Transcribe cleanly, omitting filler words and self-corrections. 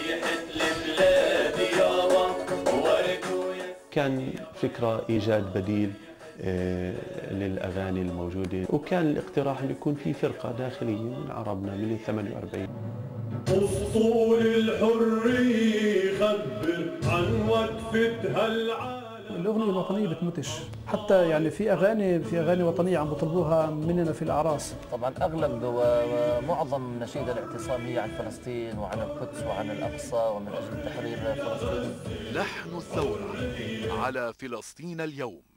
كان فكرة إيجاد بديل للأغاني الموجودة، وكان الاقتراح أن يكون في فرقة داخلية من عربنا من 48. أسطول الحرية خبر عن وقفتها العالم. الأغنية الوطنية بتموتش، حتى يعني في أغاني وطنية عم بيطلبوها مننا في الأعراس. طبعا أغلب ومعظم نشيد الاعتصام هي عن فلسطين وعن القدس وعن الأقصى ومن أجل تحرير فلسطين. لحن الثورة على فلسطين اليوم.